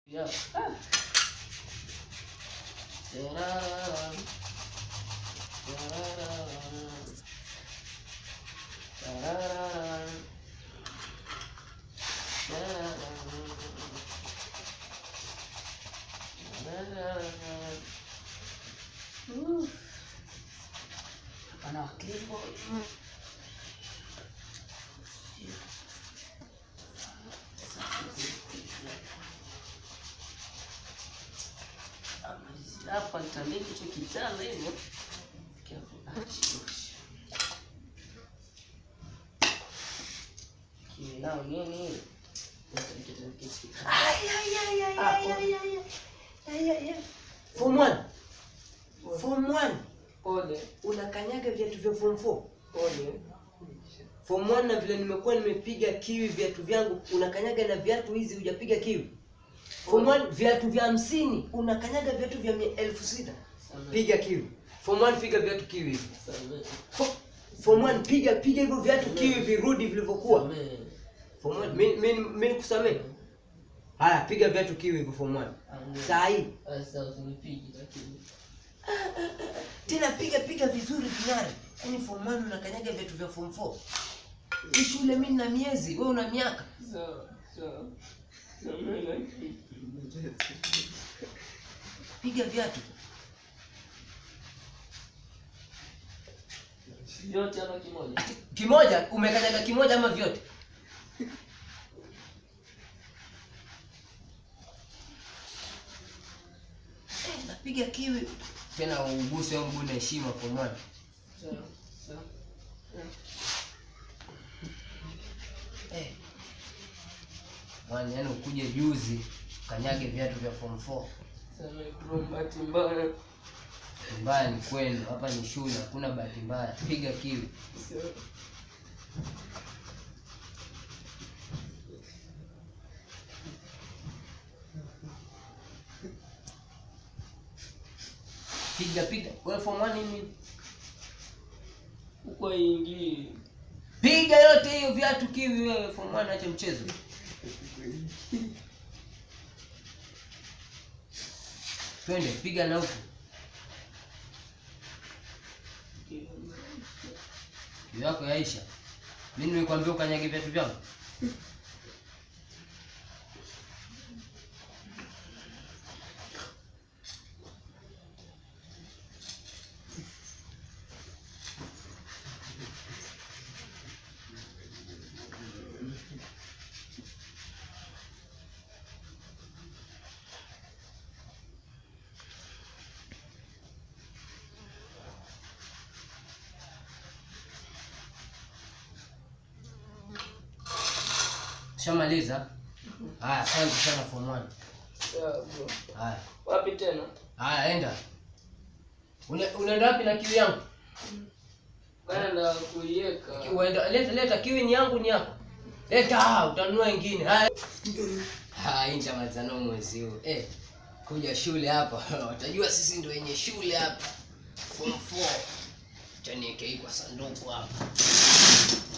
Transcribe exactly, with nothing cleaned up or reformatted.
Yeah. Ah. Tararam. Tararam. Tararam. Tararam. Uh. Ana klipo. Hapa nitandika hicho kitanda hivyo. Kinao nini? Ay ay ay ay ay ay ay ay ay ay. Form one. Form one. Pole. Unakanyaga viatu vya form four. Pole. Form one na vile nimekuwa nimepiga kiwi viatu vyangu, unakanyaga na viatu hizi hujapiga kiwi. Form one viatu vya hamsini, unakanyaga viatu vya elfu sita. Piga kiwi. Form one piga viatu kiwi. Form one piga piga hivyo viatu kiwi virudi vilivyokuwa. Form one mimi mimi mimi kusamee. Haya piga viatu kiwi hivyo form one. Saa hii. Sasa usinipige lakini. Tena piga piga vizuri kinare. Yaani form one unakanyaga viatu vya form four. Hii shule mimi na miezi, wewe una miaka. Sawa, sawa. Sawa. Piga viatu. Vyote ama kimoja? Kimoja, umekanyaga kimoja ama vyote? Eh, napiga kiwi. Tena uguse au mbona heshima kwa mwana. Sawa, sawa. Eh. Mwana yani ukuje juzi kanyage viatu vya form four. Sawa, bro, bahati mbaya. Mbaya ni kwenu, hapa ni shule, hakuna bahati mbaya. Piga kiwi. Sawa. Piga piga. Wewe form one nini? Uko ingi. Piga yote hiyo viatu kiwi wewe form one, acha mchezo. Twende piga na huko. Kiwi yako yaisha. Mimi nilikwambia ukanyage viatu vyangu. Shamaliza? Haya, asante sana form one. Sawa, bro. Haya. Wapi tena? Haya, enda. Una unaenda wapi na kiwi yangu? Bana kuiweka. Uenda leta leta kiwi ni yangu ni yako. Leta, utanunua nyingine. Haya. Ha, inja mazano mwezi huu. Eh, kuja shule hapa. Watajua sisi ndio wenye shule hapa. Form four. Taniweke hii kwa sanduku hapa.